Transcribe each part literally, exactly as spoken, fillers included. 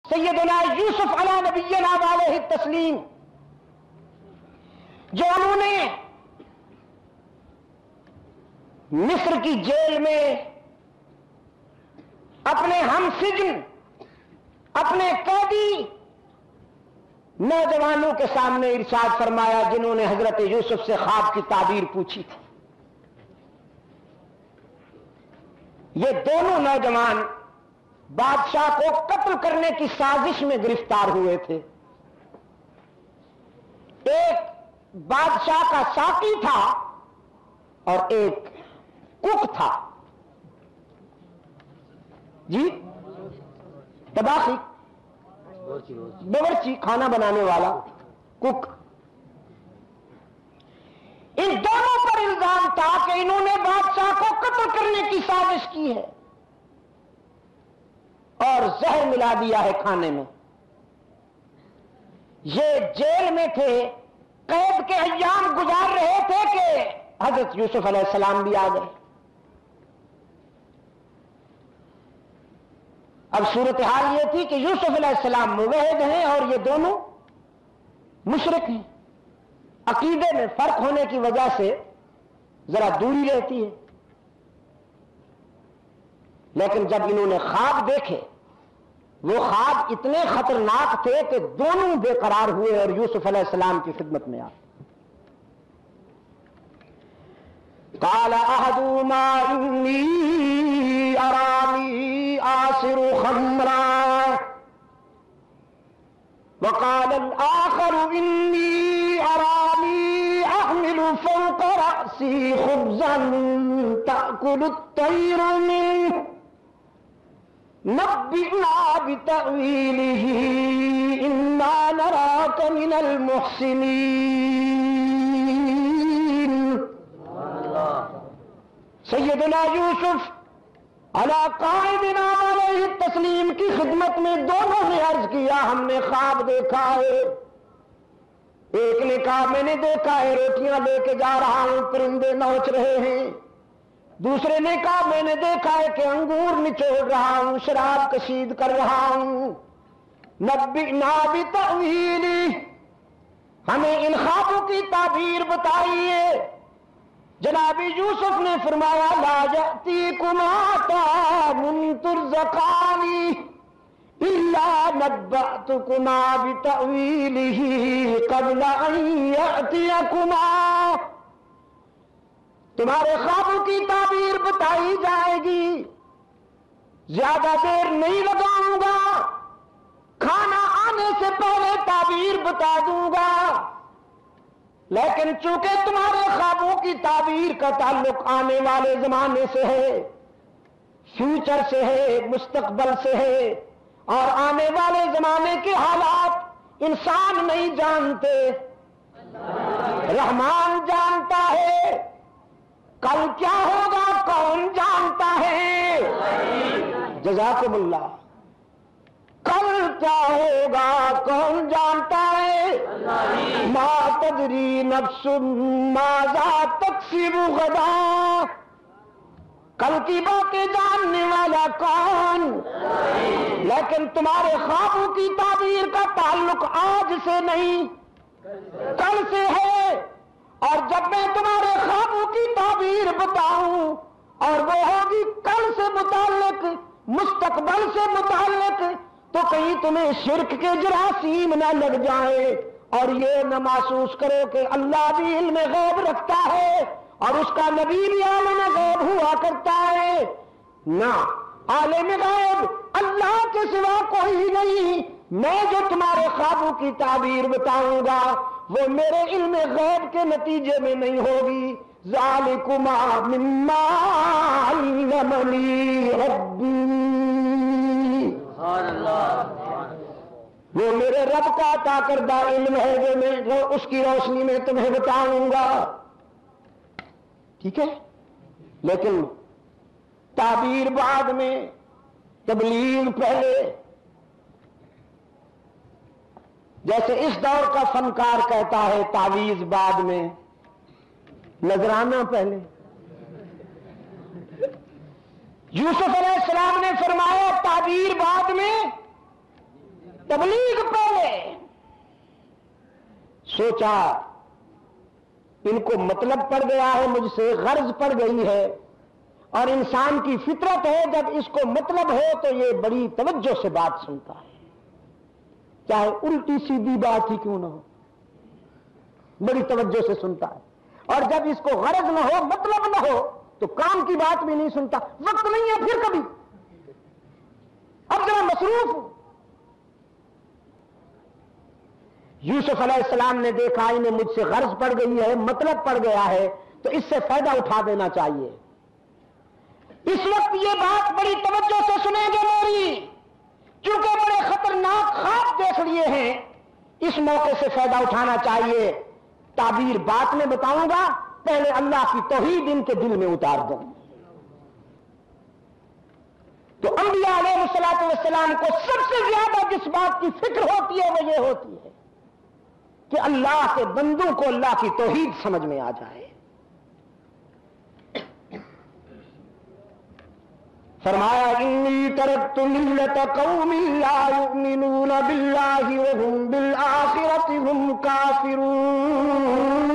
سیدنا یوسف علیہ نبینا علیہ التسلیم، جو انہوں نے مصر کی جیل میں اپنے ہم سجن، اپنے قیدی نوجوانوں کے سامنے ارشاد فرمایا، جنہوں نے حضرت یوسف سے خواب کی تعبیر پوچھی تھی. یہ دونوں نوجوان بادشاہ کو قتل کرنے کی سازش میں گرفتار ہوئے تھے. ایک بادشاہ کا ساقی تھا اور ایک کک تھا. جی تباخی، باورچی کھانا بنانے والا کک. ان دونوں پر الزام تھا کہ انہوں نے بادشاہ کو قتل کرنے کی سازش کی ہے اور زہر ملا دیا ہے کھانے میں. یہ جیل میں تھے، قید کے ایام گزار رہے تھے کہ حضرت یوسف علیہ السلام بھی آ گئے. اب صورتحال یہ تھی کہ یوسف علیہ السلام موحد ہیں اور یہ دونوں مشرک ہیں. عقیدے میں فرق ہونے کی وجہ سے ذرا دوری رہتی ہے. لیکن جب انہوں نے خواب دیکھے، وہ خواب اتنے خطرناک تھے کہ دونوں بے قرار ہوئے اور یوسف علیہ السلام کی خدمت میں آئے. قال احدهما انی ارانی آصر خمرا وقال الاخر انی ارانی احمل فوق رأسی خبزا تأکل الطیر منه نبئنا بتأویلہ انا نراک من المحسنین. سیدنا یوسف علی قائدنا علیہ التسلیم کی خدمت میں دونوں نے عرض کیا، ہم نے خواب دیکھا ہے. ایک نے کہا میں نے دیکھا ہے روٹیاں لے کے جا رہا ہوں، پرندے نوچ رہے ہیں. دوسرے نے کہا میں نے دیکھا ہے کہ انگور نچوڑ رہا ہوں، شراب کشید کر رہا ہوں. نبئنا بتأویلہ، ہمیں ان خوابوں کی تعبیر بتائیے. جناب یوسف نے فرمایا لا یأتیکما طعام ترزقان الا نبأتکما بتأویلہ قبل ان یأتیکما. تمہارے خوابوں کی تعبیر بتائی جائے گی، زیادہ دیر نہیں لگاؤں گا، کھانا آنے سے پہلے تعبیر بتا دوں گا. لیکن چونکہ تمہارے خوابوں کی تعبیر کا تعلق آنے والے زمانے سے ہے، فیوچر سے ہے، مستقبل سے ہے، اور آنے والے زمانے کے حالات انسان نہیں جانتے، رحمان جانتا ہے. کل کیا ہوگا کون جانتا ہے؟ جزاکم اللہ. کل کیا ہوگا کون جانتا ہے؟ ما تدری نفس ماذا تکسب غدا. کل کی باتیں جاننے والا کون؟ لیکن تمہارے خوابوں کی تعبیر کا تعلق آج سے نہیں، کل سے ہے. اور جب میں تمہارے خوابوں کی تعبیر بتاؤں اور وہ ہوگی کل سے متعلق، مستقبل سے متعلق، تو کہیں تمہیں شرک کے جراثیم نہ لگ جائیں اور یہ نہ محسوس کرو کہ اللہ بھی علم غیب رکھتا ہے اور اس کا نبی بھی عالم غیب ہوا کرتا ہے. نہ، عالم غیب اللہ کے سوا کوئی نہیں. میں جو تمہارے خوابوں کی تعبیر بتاؤں گا وہ میرے علم غیب کے نتیجے میں نہیں ہوگی. ذالکما مما علمنی ربی، وہ میرے رب کا عطا کردہ علم ہے جو میں اس کی روشنی میں تمہیں بتاؤں گا. ٹھیک ہے، لیکن تعبیر بعد میں، تبلیغ پہلے. جیسے اس دور کا فنکار کہتا ہے تعویذ بعد میں، نذرانہ پہلے. یوسف علیہ السلام نے فرمایا تعبیر بعد میں، تبلیغ پہلے سوچا ان کو مطلب پڑ گیا ہے، مجھ سے غرض پڑ گئی ہے، اور انسان کی فطرت ہے جب اس کو مطلب ہو تو یہ بڑی توجہ سے بات سنتا ہے، چاہے الٹی سیدھی بات ہی کیوں نہ ہو، بڑی توجہ سے سنتا ہے، اور جب اس کو غرض نہ ہو، مطلب نہ ہو تو کام کی بات بھی نہیں سنتا، وقت نہیں ہے پھر کبھی، اب ذرا مصروف ہوں۔ یوسف علیہ السلام نے دیکھا انہیں مجھ سے غرض پڑ گئی ہے، مطلب پڑ گیا ہے، تو اس سے فائدہ اٹھا دینا چاہیے، اس وقت یہ بات بڑی توجہ سے سنیں گے میری، کیونکہ بڑے خطرناک خواب دیکھ لیے ہیں، اس موقع سے فائدہ اٹھانا چاہیے۔ تعبیر بات میں بتاؤں گا، پہلے اللہ کی توحید ان کے دل میں اتار دوں۔ تو انبیاء علیہ الصلوۃ والسلام کو سب سے زیادہ جس بات کی فکر ہوتی ہے وہ یہ ہوتی ہے کہ اللہ کے بندوں کو اللہ کی توحید سمجھ میں آ جائے۔ فرمایا انی ترکت ملت قوم لا یؤمنون باللہ وهم بالآخرۃ هم کافرون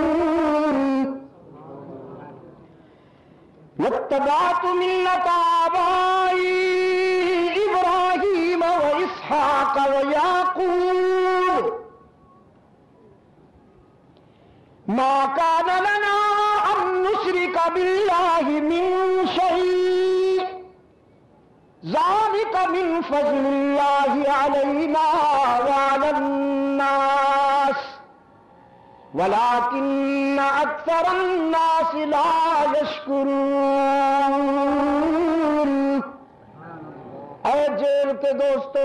واتبعت ملت آبائی ابراہیم واسحاق ویعقوب ما كان لنا ان نشرك بالله من شيء ذلك من فضل الله علينا وعلى الناس ولكن اكثر الناس لا يشكرون۔ اے جیل کے دوستو،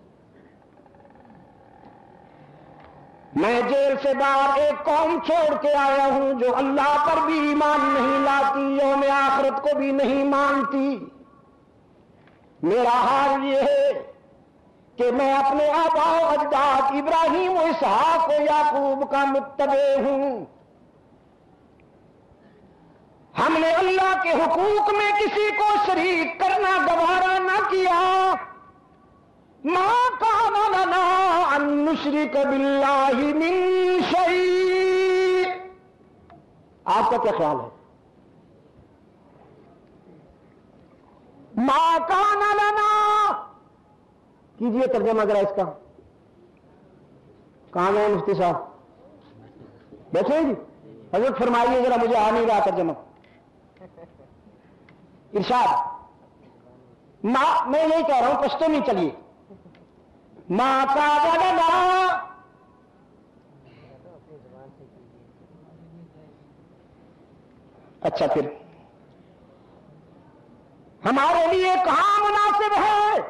میں جیل سے باہر ایک قوم چھوڑ کے آیا ہوں جو اللہ پر بھی ایمان نہیں لاتی، یوم آخرت کو بھی نہیں مانتی۔ میرا حال یہ ہے کہ میں اپنے آبا و اجداد ابراہیم و اسحاق و یعقوب کا متبع ہوں۔ ہم نے اللہ کے حقوق میں کسی کو شریک کرنا گوارا نہ کیا۔ ما کان لنا ان نشرک باللہ من شیء۔ آپ کا کیا خیال ہے؟ ما کان لنا، کیجئے ترجمہ ذرا اس کا، کہاں گئے مفتی صاحب؟ بیٹھے جی، حضرت فرمائیے ذرا، مجھے آ نہیں رہا ترجمہ۔ ارشاد، ما میں یہی کہہ رہا ہوں، پشتو نہیں، چلیے، ما کان لنا، اچھا پھر ہمارے لیے کہاں مناسب ہے؟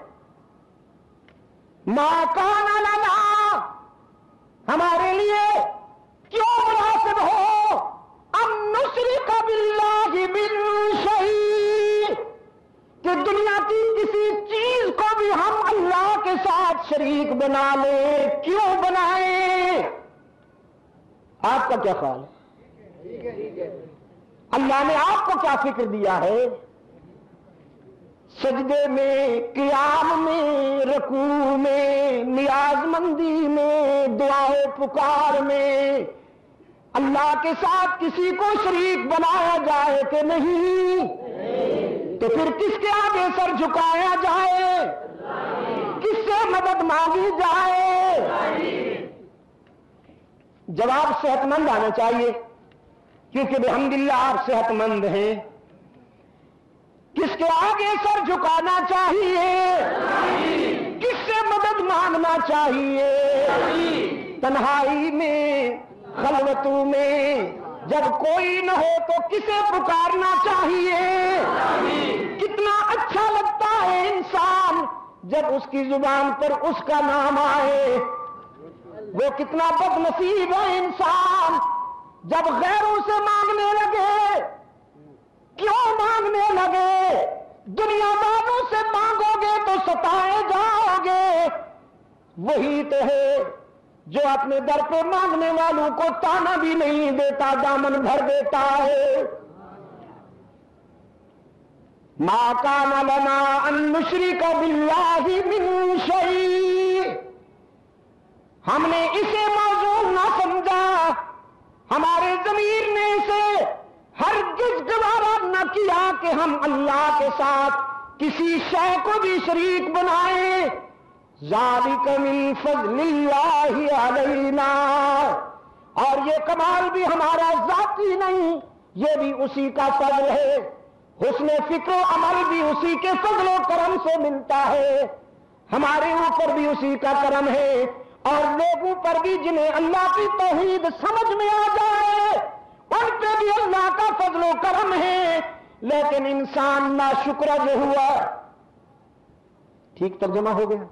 ما کان لنا، ہمارے لیے کیوں مناسب ہو ان نشرک باللہ من شیء، کہ دنیا کی کسی چیز کو بھی ہم اللہ کے ساتھ شریک بنا لیں، کیوں بنائیں؟ آپ کا کیا خیال ہے؟ اللہ نے آپ کو کیا فکر دیا ہے؟ سجدے میں، قیام میں، رکوع میں، نیاز مندی میں، دعائے پکار میں اللہ کے ساتھ کسی کو شریک بنایا جائے کہ نہیں؟ تو پھر کس کے آگے سر جھکایا جائے؟ کس سے مدد مانگی جائے؟ جواب صحت مند آنا چاہیے، کیونکہ بحمدللہ آپ صحت مند ہیں۔ کس کے آگے سر جھکانا چاہیے؟ کس سے مدد مانگنا چاہیے؟ تنہائی میں، خلوتوں میں، جب کوئی نہ ہو تو کسے پکارنا چاہیے؟ کتنا اچھا لگتا ہے انسان جب اس کی زبان پر اس کا نام آئے، وہ کتنا بد نصیب ہے انسان جب غیروں سے مانگنے لگے۔ کیوں مانگنے لگے؟ دنیا داروں سے مانگو گے تو ستائے جاؤ گے، وہی تو ہے جو اپنے در پہ مانگنے والوں کو تانا بھی نہیں دیتا، دامن بھر دیتا ہے۔ ما کان لنا ان نشرک باللہ من شیء، ہم نے اسے موضوع نہ سمجھا، ہمارے ضمیر نے اسے ہرگز گوارا نہ کیا کہ ہم اللہ کے ساتھ کسی شے کو بھی شریک بنائیں۔ ذالک من فضل اللہ علینا، اور یہ کمال بھی ہمارا ذاتی نہیں، یہ بھی اسی کا فضل ہے، حسن فکر و عمل بھی اسی کے فضل و کرم سے ملتا ہے، ہمارے اوپر بھی اسی کا کرم ہے، اور لوگوں پر بھی جنہیں اللہ کی توحید سمجھ میں آ جائے ان پہ بھی اللہ کا فضل و کرم ہے۔ لیکن انسان ناشکرا جو ہوا، ٹھیک ترجمہ ہو گیا،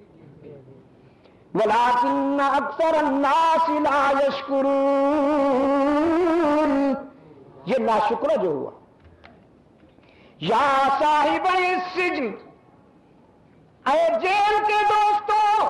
وَلَٰكِنَّ أَكْثَرَ النَّاسِ لَا يَشْكُرُونَ، یہ ناشکرا جو ہوا۔ یا صاحب السجن، اے جیل کے دوستوں،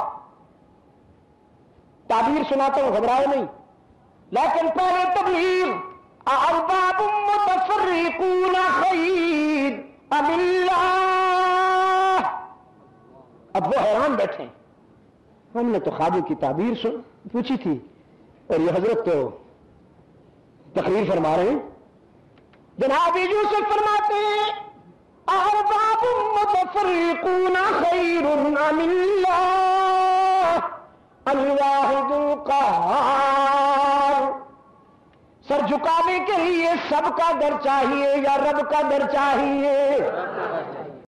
تعبیر سناتا ہوں گھبرائے نہیں، لیکن پہلے تبلیغ، اَأَرْبَابٌ مُّتَفَرِّقُونَ خَيْرٌ أَمِ اللَّهُ، اب وہ حیران بیٹھے، ہم نے تو خوابوں کی تعبیر سن پوچھی تھی اور یہ حضرت تو تقریر فرما رہے ہیں۔ جناب یوسف فرماتے ہیں اَأَرْبَابٌ مُّتَفَرِّقُونَ خَيْرٌ أَمِ اللَّهُ الواحد القہار، سر جھکانے کے لیے سب کا در چاہیے یا رب کا در چاہیے؟